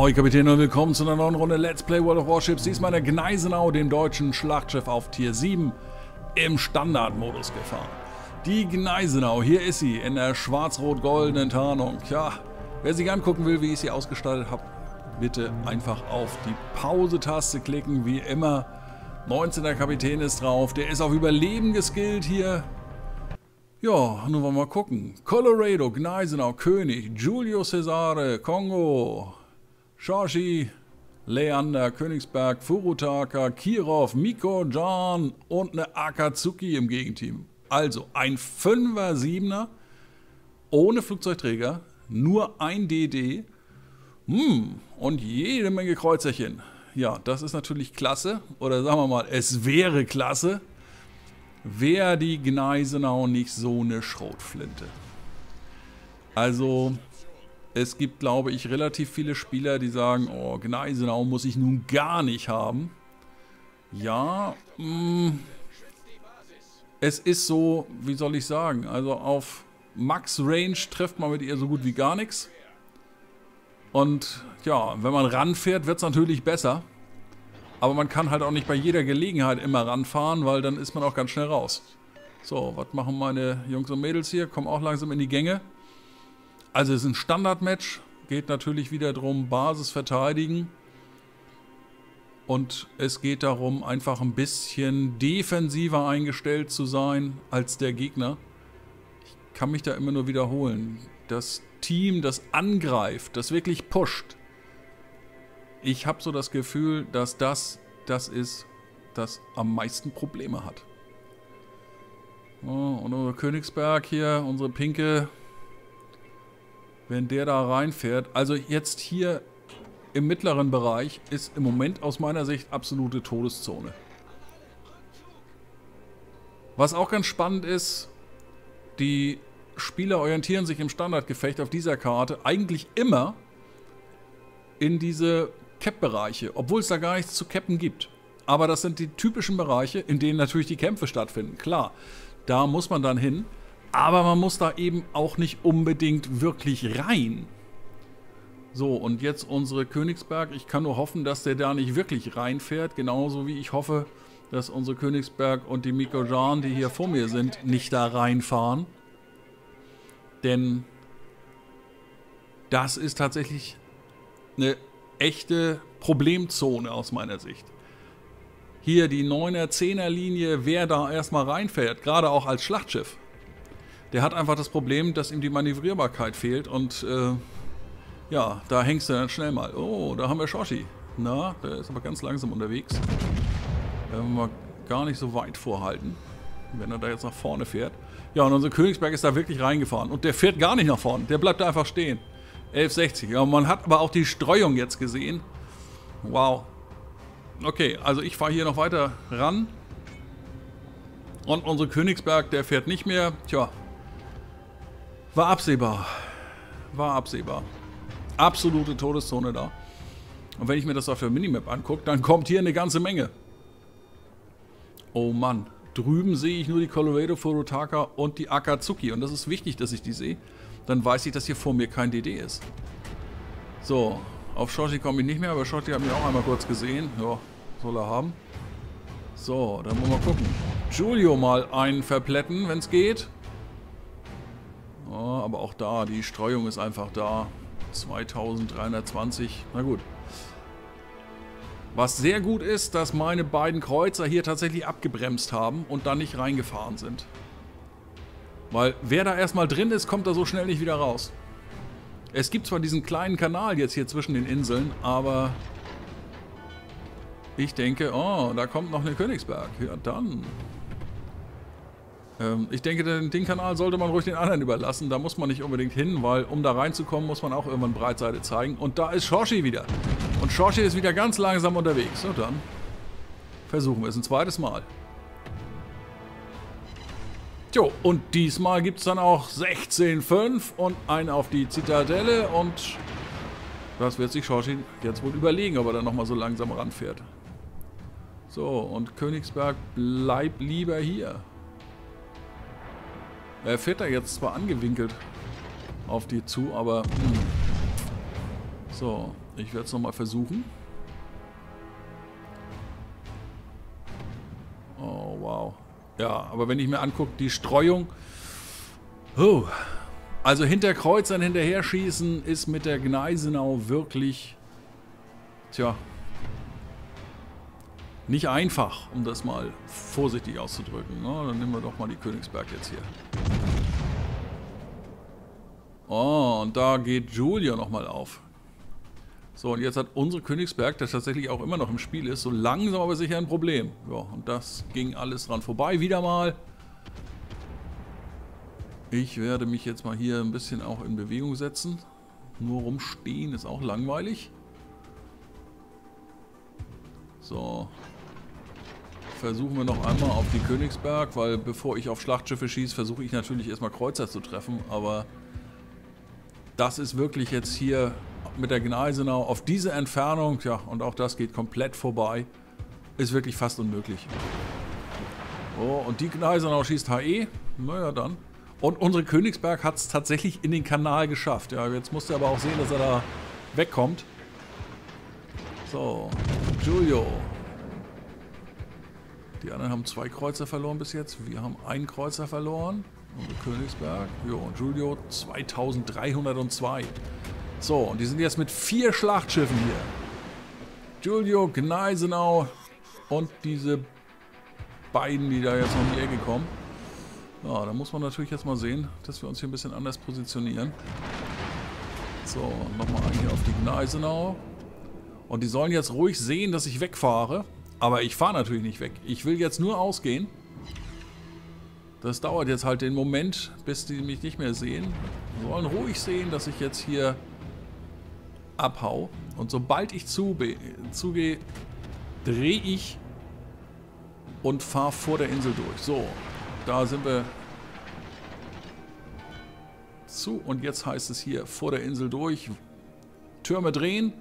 Ahoi Kapitän und willkommen zu einer neuen Runde Let's Play World of Warships. Diesmal der Gneisenau, dem deutschen Schlachtschiff auf Tier 7 im Standardmodus gefahren. Die Gneisenau, hier ist sie in der schwarz-rot-goldenen Tarnung. Ja, wer sich angucken will, wie ich sie ausgestaltet habe, bitte einfach auf die Pause-Taste klicken, wie immer. 19er Kapitän ist drauf, der ist auf Überleben geskillt hier. Ja, nun wollen wir mal gucken. Colorado, Gneisenau, König, Giulio Cesare, Kongo, Shoshi, Leander, Königsberg, Furutaka, Kirov, Miko, Jan und eine Akatsuki im Gegenteam. Also ein 5er, 7er, ohne Flugzeugträger, nur ein DD und jede Menge Kreuzerchen. Ja, das ist natürlich klasse, oder sagen wir mal, es wäre klasse, wäre die Gneisenau nicht so eine Schrotflinte. Also, es gibt, glaube ich, relativ viele Spieler, die sagen, oh, Gneisenau muss ich nun gar nicht haben. Ja, es ist so, wie soll ich sagen, also auf Max Range trifft man mit ihr so gut wie gar nichts. Und ja, wenn man ranfährt, wird es natürlich besser. Aber man kann halt auch nicht bei jeder Gelegenheit immer ranfahren, weil dann ist man auch ganz schnell raus. So, was machen meine Jungs und Mädels hier? Kommen auch langsam in die Gänge. Also es ist ein Standardmatch. Geht natürlich wieder darum, Basis verteidigen. Und es geht darum, einfach ein bisschen defensiver eingestellt zu sein als der Gegner. Ich kann mich da immer nur wiederholen. Das Team, das angreift, das wirklich pusht. Ich habe so das Gefühl, dass das ist, das am meisten Probleme hat. Oh, und unser Königsberg hier, unsere Pinke, wenn der da reinfährt. Also jetzt hier im mittleren Bereich ist im Moment aus meiner Sicht absolute Todeszone. Was auch ganz spannend ist, die Spieler orientieren sich im Standardgefecht auf dieser Karte eigentlich immer in diese Cap-Bereiche, obwohl es da gar nichts zu cappen gibt. Aber das sind die typischen Bereiche, in denen natürlich die Kämpfe stattfinden. Klar, da muss man dann hin, aber man muss da eben auch nicht unbedingt wirklich rein. So, und jetzt unsere Königsberg. Ich kann nur hoffen, dass der da nicht wirklich reinfährt, genauso wie ich hoffe, dass unsere Königsberg und die Miko Jan, die hier vor mir sind, nicht da reinfahren. Denn das ist tatsächlich eine echte Problemzone aus meiner Sicht. Hier die 9er, 10er Linie, wer da erstmal reinfährt, gerade auch als Schlachtschiff, der hat einfach das Problem, dass ihm die Manövrierbarkeit fehlt und ja, da hängst du dann schnell mal. Oh, da haben wir Shoshi. Na, der ist aber ganz langsam unterwegs. Da werden wir mal gar nicht so weit vorhalten, wenn er da jetzt nach vorne fährt. Ja, und unser Königsberg ist da wirklich reingefahren und der fährt gar nicht nach vorne, der bleibt da einfach stehen. 1160. Ja, man hat aber auch die Streuung jetzt gesehen. Wow. Okay, also ich fahre hier noch weiter ran. Und unser Königsberg, der fährt nicht mehr. Tja, war absehbar. War absehbar. Absolute Todeszone da. Und wenn ich mir das auf der Minimap angucke, dann kommt hier eine ganze Menge. Oh Mann. Drüben sehe ich nur die Colorado, Furutaka und die Akatsuki. Und das ist wichtig, dass ich die sehe. Dann weiß ich, dass hier vor mir kein DD ist. So, auf Shoshi komme ich nicht mehr, aber Shoshi hat mich auch einmal kurz gesehen. Ja, soll er haben. So, dann wollen wir mal gucken. Giulio mal einen verplätten, wenn es geht. Ja, aber auch da, die Streuung ist einfach da. 2320, na gut. Was sehr gut ist, dass meine beiden Kreuzer hier tatsächlich abgebremst haben und dann nicht reingefahren sind. Weil wer da erstmal drin ist, kommt da so schnell nicht wieder raus. Es gibt zwar diesen kleinen Kanal jetzt hier zwischen den Inseln, aber ich denke, oh, da kommt noch eine Königsberg. Ja, dann. Ich denke, den Kanal sollte man ruhig den anderen überlassen. Da muss man nicht unbedingt hin, weil um da reinzukommen, muss man auch irgendwann Breitseite zeigen. Und da ist Shoshi wieder. Und Shoshi ist wieder ganz langsam unterwegs. So, dann versuchen wir es ein zweites Mal. Jo, und diesmal gibt es dann auch 16,5 und einen auf die Zitadelle und das wird sich Shoshi jetzt wohl überlegen, ob er dann nochmal so langsam ranfährt. So, und Königsberg bleibt lieber hier. Er fährt da jetzt zwar angewinkelt auf die zu, aber so, Ich werde es nochmal versuchen. Oh, wow. Ja, aber wenn ich mir angucke, die Streuung... Oh. Also hinter Kreuzern hinterher schießen ist mit der Gneisenau wirklich... Tja... Nicht einfach, um das mal vorsichtig auszudrücken. Na, dann nehmen wir doch mal die Königsberg jetzt hier. Oh, und da geht Julia nochmal auf. So, und jetzt hat unsere Königsberg, der tatsächlich auch immer noch im Spiel ist, so langsam aber sicher ein Problem. Ja, und das ging alles dran vorbei, wieder mal. Ich werde mich jetzt mal hier ein bisschen auch in Bewegung setzen. Nur rumstehen ist auch langweilig. So. Versuchen wir noch einmal auf die Königsberg, weil bevor ich auf Schlachtschiffe schieße, versuche ich natürlich erstmal Kreuzer zu treffen, aber das ist wirklich jetzt hier mit der Gneisenau auf diese Entfernung, ja, und auch das geht komplett vorbei, ist wirklich fast unmöglich. Oh, und die Gneisenau schießt HE, naja dann. Und unsere Königsberg hat es tatsächlich in den Kanal geschafft. Ja, jetzt musst du aber auch sehen, dass er da wegkommt. So, Giulio. Die anderen haben 2 Kreuzer verloren bis jetzt. Wir haben einen Kreuzer verloren. Unsere Königsberg. Jo, und Giulio 2302. So, und die sind jetzt mit 4 Schlachtschiffen hier. Giulio, Gneisenau und diese beiden, die da jetzt noch in die Ecke kommen. Ja, da muss man natürlich jetzt mal sehen, dass wir uns hier ein bisschen anders positionieren. So, nochmal einen hier auf die Gneisenau. Und die sollen jetzt ruhig sehen, dass ich wegfahre. Aber ich fahre natürlich nicht weg. Ich will jetzt nur ausgehen. Das dauert jetzt halt den Moment, bis die mich nicht mehr sehen. Die sollen ruhig sehen, dass ich jetzt hier abhau. Und sobald ich zugehe, drehe ich und fahre vor der Insel durch. So, da sind wir zu. Und jetzt heißt es hier vor der Insel durch. Türme drehen.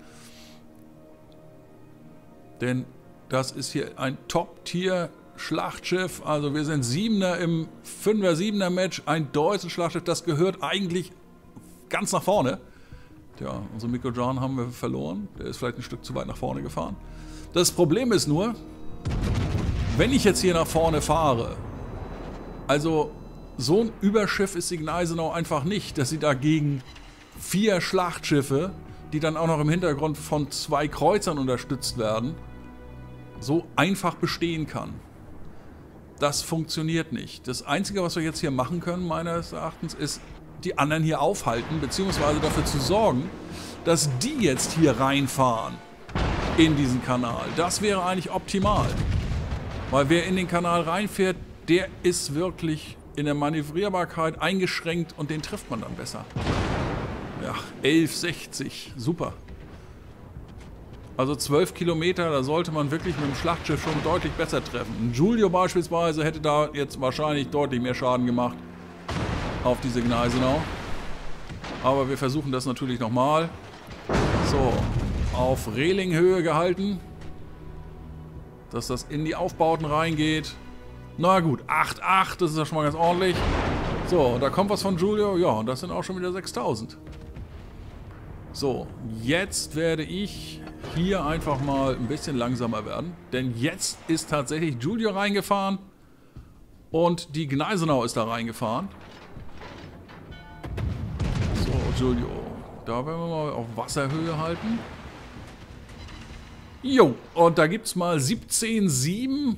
Denn das ist hier ein Top-Tier-Schlachtschiff. Also wir sind 7er im 5er-7er-Match. Ein deutsches Schlachtschiff, das gehört eigentlich ganz nach vorne. Tja, unseren Mikko John haben wir verloren. Der ist vielleicht ein Stück zu weit nach vorne gefahren. Das Problem ist nur, wenn ich jetzt hier nach vorne fahre, also so ein Überschiff ist die Gneisenau einfach nicht, dass sie dagegen 4 Schlachtschiffe, die dann auch noch im Hintergrund von 2 Kreuzern unterstützt werden, so einfach bestehen kann. Das funktioniert nicht. Das Einzige, was wir jetzt hier machen können, meines Erachtens, ist die anderen hier aufhalten, beziehungsweise dafür zu sorgen, dass die jetzt hier reinfahren in diesen Kanal. Das wäre eigentlich optimal. Weil wer in den Kanal reinfährt, der ist wirklich in der Manövrierbarkeit eingeschränkt und den trifft man dann besser. Ja, 11,60. Super. Also 12 Kilometer, da sollte man wirklich mit dem Schlachtschiff schon deutlich besser treffen. Ein Giulio beispielsweise hätte da jetzt wahrscheinlich deutlich mehr Schaden gemacht auf diese Gneisenau. Aber wir versuchen das natürlich nochmal. So, auf Relinghöhe gehalten, dass das in die Aufbauten reingeht. Na gut, 8,8, das ist ja schon mal ganz ordentlich. So, da kommt was von Giulio. Ja, und das sind auch schon wieder 6000. So, jetzt werde ich hier einfach mal ein bisschen langsamer werden. Denn jetzt ist tatsächlich Giulio reingefahren und die Gneisenau ist da reingefahren. So, Giulio, da werden wir mal auf Wasserhöhe halten. Jo, und da gibt es mal 17,7.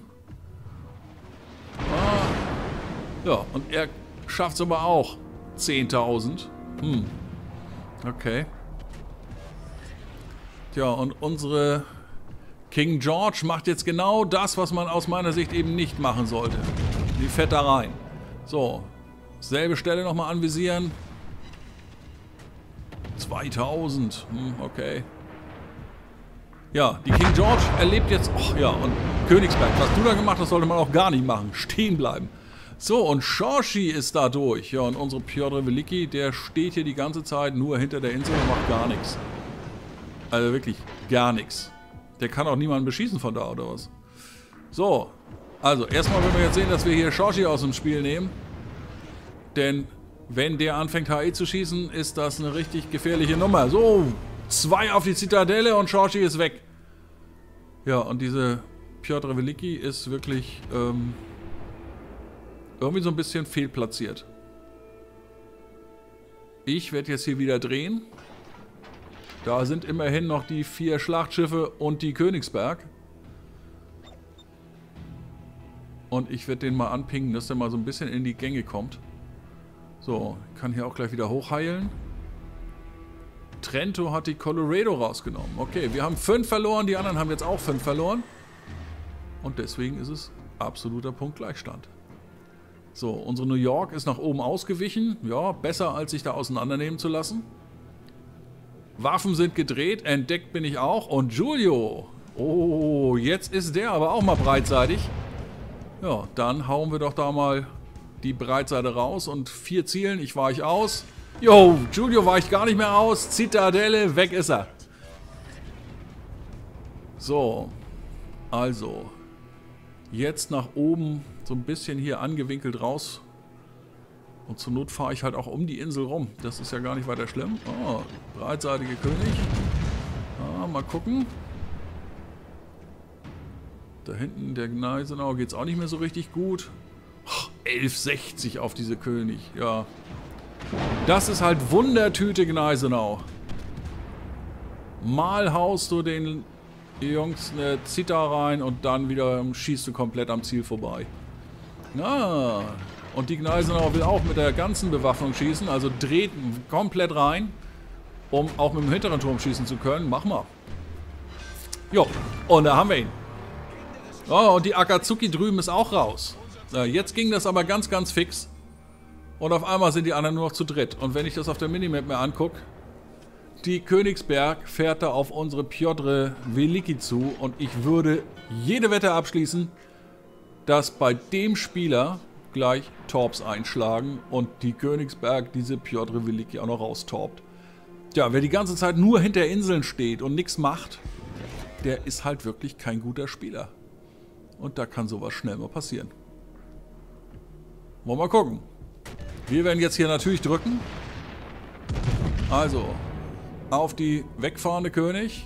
Ja, und er schafft es aber auch 10.000. Okay. Tja, und unsere King George macht jetzt genau das, was man aus meiner Sicht eben nicht machen sollte. Die fährt da rein. So, selbe Stelle nochmal anvisieren. 2000. Okay. Ja, die King George erlebt jetzt... Ach ja, und Königsberg, was du da gemacht hast, sollte man auch gar nicht machen. Stehen bleiben. So, und Shorshi ist da durch. Ja, und unsere Piotr Veliki, der steht hier die ganze Zeit nur hinter der Insel und macht gar nichts. Also wirklich gar nichts. Der kann auch niemanden beschießen von da, oder was? So, also erstmal werden wir jetzt sehen, dass wir hier Shorshi aus dem Spiel nehmen. Denn wenn der anfängt HE zu schießen, ist das eine richtig gefährliche Nummer. So, 2 auf die Zitadelle und Chorchi ist weg. Ja, und diese Pjotr Weliki ist wirklich irgendwie so ein bisschen fehlplatziert. Ich werde jetzt hier wieder drehen. Da sind immerhin noch die 4 Schlachtschiffe und die Königsberg. Und ich werde den mal anpingen, dass der mal so ein bisschen in die Gänge kommt. So, ich kann hier auch gleich wieder hochheilen. Trento hat die Colorado rausgenommen. Okay, wir haben 5 verloren, die anderen haben jetzt auch 5 verloren. Und deswegen ist es absoluter Punktgleichstand. So, unsere New York ist nach oben ausgewichen. Ja, besser als sich da auseinandernehmen zu lassen. Waffen sind gedreht, entdeckt bin ich auch. Und Giulio. Oh, jetzt ist der aber auch mal breitseitig. Ja, dann hauen wir doch da mal die Breitseite raus und 4 Zielen. Ich weiche aus. Jo, Giulio weicht gar nicht mehr aus. Zitadelle, weg ist er. So, also. Jetzt nach oben so ein bisschen hier angewinkelt raus. Und zur Not fahre ich halt auch um die Insel rum. Das ist ja gar nicht weiter schlimm. Oh, breitseitige König. Ah, mal gucken. Da hinten der Gneisenau geht es auch nicht mehr so richtig gut. Oh, 11,60 auf diese König. Ja. Das ist halt Wundertüte Gneisenau. Mal haust du den Jungs eine Zita rein und dann wieder schießt du komplett am Ziel vorbei. Ja. Und die Gneisenau will auch mit der ganzen Bewaffnung schießen. Also dreht komplett rein, um auch mit dem hinteren Turm schießen zu können. Mach mal. Jo. Und da haben wir ihn. Oh, und die Akatsuki drüben ist auch raus. Jetzt ging das aber ganz, ganz fix. Und auf einmal sind die anderen nur noch zu dritt. Und wenn ich das auf der Minimap mir angucke, die Königsberg fährt da auf unsere Pjotr Weliki zu. Und ich würde jede Wette abschließen, dass bei dem Spieler gleich Torps einschlagen und die Königsberg diese Pjotr Weliki auch noch raustorpt. Ja, wer die ganze Zeit nur hinter Inseln steht und nichts macht, der ist halt wirklich kein guter Spieler. Und da kann sowas schnell mal passieren. Wollen wir mal gucken. Wir werden jetzt hier natürlich drücken. Also, auf die wegfahrende König.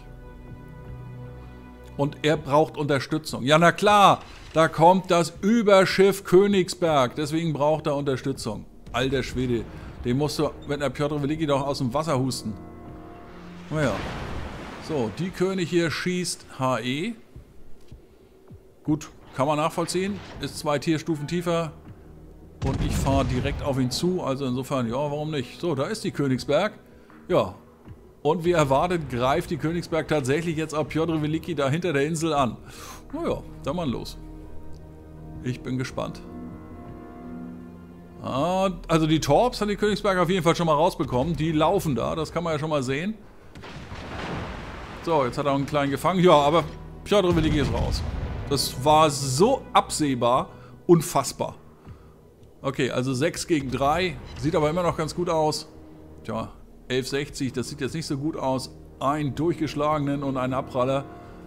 Und er braucht Unterstützung. Ja, na klar, da kommt das Überschiff Königsberg. Deswegen braucht er Unterstützung. Alter Schwede, den musst du mit einer Pjotr Weliki doch aus dem Wasser husten. Naja. So, die König hier schießt HE. Gut, kann man nachvollziehen. Ist 2 Tierstufen tiefer. Und ich fahre direkt auf ihn zu. Also insofern, ja, warum nicht? So, da ist die Königsberg. Ja. Und wie erwartet, greift die Königsberg tatsächlich jetzt auf Pjotr Weliki da hinter der Insel an. Naja, dann mal los. Ich bin gespannt. Ah, also die Torps hat die Königsberg auf jeden Fall schon mal rausbekommen. Die laufen da, das kann man ja schon mal sehen. So, jetzt hat er einen kleinen gefangen. Ja, aber Pjotr Weliki ist raus. Das war so absehbar, unfassbar. Okay, also 6 gegen 3. Sieht aber immer noch ganz gut aus. Tja, 11,60, das sieht jetzt nicht so gut aus. Einen durchgeschlagenen und einen Abpraller.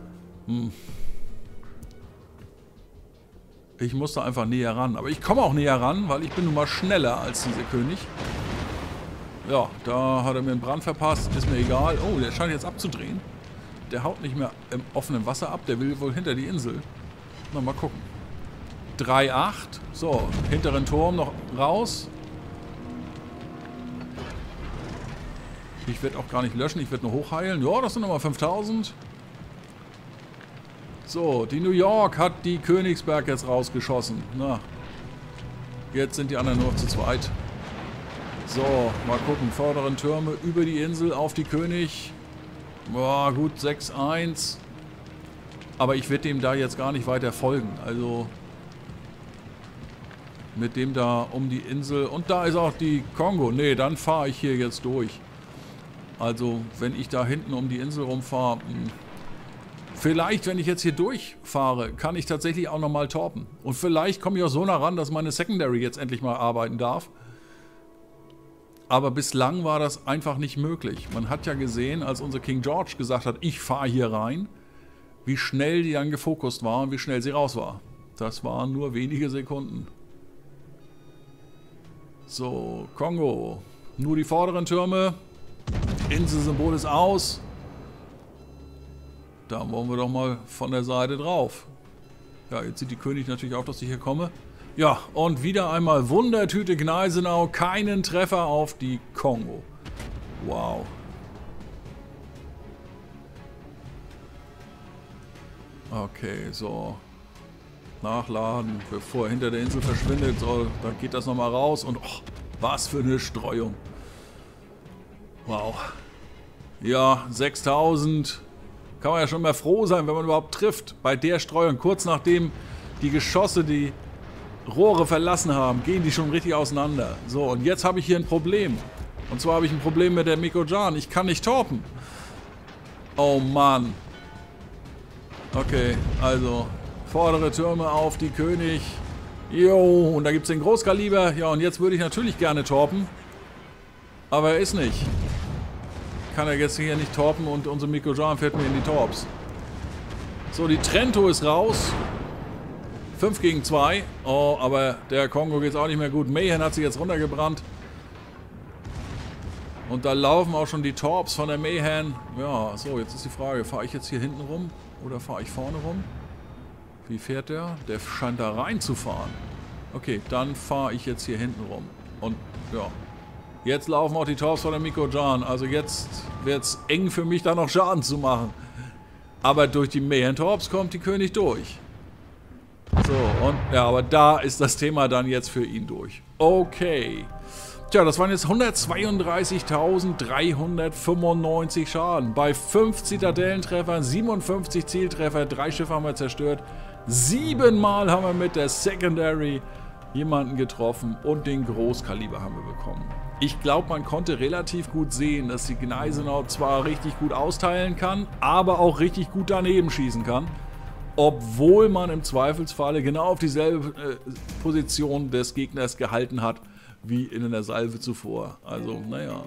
Ich muss da einfach näher ran. Aber ich komme auch näher ran, weil ich bin nun mal schneller als dieser König. Ja, da hat er mir einen Brand verpasst. Ist mir egal. Oh, der scheint jetzt abzudrehen. Der haut nicht mehr im offenen Wasser ab. Der will wohl hinter die Insel. Na, mal gucken. 3,8. So, hinteren Turm noch raus. Ich werde auch gar nicht löschen. Ich werde nur hochheilen. Ja, das sind nochmal 5000. So, die New York hat die Königsberg jetzt rausgeschossen. Na, jetzt sind die anderen nur noch zu zweit. So, mal gucken. Vorderen Türme über die Insel auf die König. Boah, gut, 6-1. Aber ich werde dem da jetzt gar nicht weiter folgen. Also mit dem da um die Insel. Und da ist auch die Kongo. Nee, dann fahre ich hier jetzt durch. Also, wenn ich da hinten um die Insel rumfahre, vielleicht, wenn ich jetzt hier durchfahre, kann ich tatsächlich auch nochmal torpen. Und vielleicht komme ich auch so nah ran, dass meine Secondary jetzt endlich mal arbeiten darf. Aber bislang war das einfach nicht möglich. Man hat ja gesehen, als unser King George gesagt hat, ich fahre hier rein, wie schnell die dann gefokust war und wie schnell sie raus war. Das waren nur wenige Sekunden. So, Kongo. Nur die vorderen Türme. Inselsymbol ist aus. Da wollen wir doch mal von der Seite drauf. Ja, jetzt sieht die König natürlich auch, dass ich hier komme. Ja, und wieder einmal Wundertüte Gneisenau. Keinen Treffer auf die Kongo. Wow. Okay, so. Nachladen, bevor er hinter der Insel verschwindet. So, dann geht das nochmal raus. Und oh, was für eine Streuung. Wow. Ja, 6000. Kann man ja schon mal froh sein, wenn man überhaupt trifft. Bei der Streuung, kurz nachdem die Geschosse die Rohre verlassen haben, gehen die schon richtig auseinander. So, und jetzt habe ich hier ein Problem. Und zwar habe ich ein Problem mit der Mikojan. Ich kann nicht torpen. Oh Mann. Okay, also vordere Türme auf die König. Jo, und da gibt es den Großkaliber. Ja, und jetzt würde ich natürlich gerne torpen. Aber er ist nicht. Kann er jetzt hier nicht torpen und unsere Mikojan fährt mir in die Torps. So, die Trento ist raus. 5 gegen 2. Oh, aber der Kongo geht es auch nicht mehr gut. Mayhem hat sich jetzt runtergebrannt. Und da laufen auch schon die Torps von der Mayhem. Ja, so, jetzt ist die Frage, fahre ich jetzt hier hinten rum oder fahre ich vorne rum? Wie fährt der? Der scheint da reinzufahren. Okay, dann fahre ich jetzt hier hinten rum. Und ja, jetzt laufen auch die Torps von der Mikojan. Also jetzt wird es eng für mich, da noch Schaden zu machen. Aber durch die Mayhem-Torps kommt die König durch. So, und ja, aber da ist das Thema dann jetzt für ihn durch. Okay. Tja, das waren jetzt 132.395 Schaden. Bei 5 Zitadellentreffern, 57 Zieltreffer, 3 Schiffe haben wir zerstört. 7-mal haben wir mit der Secondary jemanden getroffen und den Großkaliber haben wir bekommen. Ich glaube, man konnte relativ gut sehen, dass die Gneisenau zwar richtig gut austeilen kann, aber auch richtig gut daneben schießen kann. Obwohl man im Zweifelsfalle genau auf dieselbe Position des Gegners gehalten hat, wie in der Salve zuvor. Also, naja.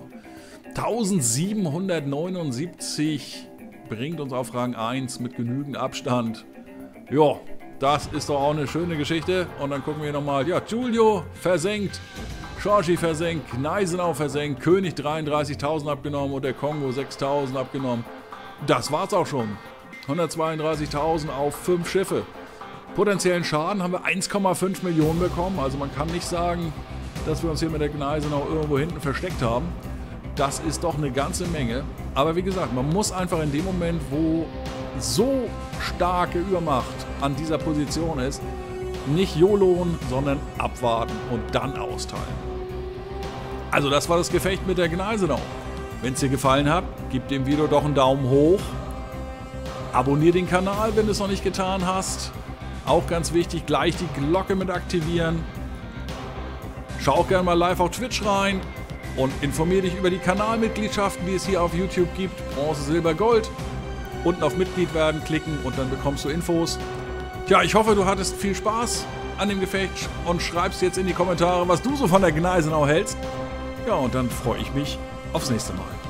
1779 bringt uns auf Rang 1 mit genügend Abstand. Ja, das ist doch auch eine schöne Geschichte. Und dann gucken wir nochmal. Ja, Giulio versenkt, Giorgi versenkt, Gneisenau versenkt, König 33.000 abgenommen und der Kongo 6.000 abgenommen. Das war's auch schon. 132.000 auf 5 Schiffe. Potenziellen Schaden haben wir 1,5 Millionen bekommen. Also man kann nicht sagen, dass wir uns hier mit der Gneisenau irgendwo hinten versteckt haben. Das ist doch eine ganze Menge. Aber wie gesagt, man muss einfach in dem Moment, wo so starke Übermacht an dieser Position ist, nicht YOLOen, sondern abwarten und dann austeilen. Also das war das Gefecht mit der Gneisenau. Wenn es dir gefallen hat, gib dem Video doch einen Daumen hoch. Abonnier den Kanal, wenn du es noch nicht getan hast. Auch ganz wichtig, gleich die Glocke mit aktivieren. Schau auch gerne mal live auf Twitch rein und informiere dich über die Kanalmitgliedschaften, die es hier auf YouTube gibt. Bronze, Silber, Gold. Unten auf Mitglied werden klicken und dann bekommst du Infos. Tja, ich hoffe, du hattest viel Spaß an dem Gefecht und schreibst jetzt in die Kommentare, was du so von der Gneisenau hältst. Ja, und dann freue ich mich aufs nächste Mal.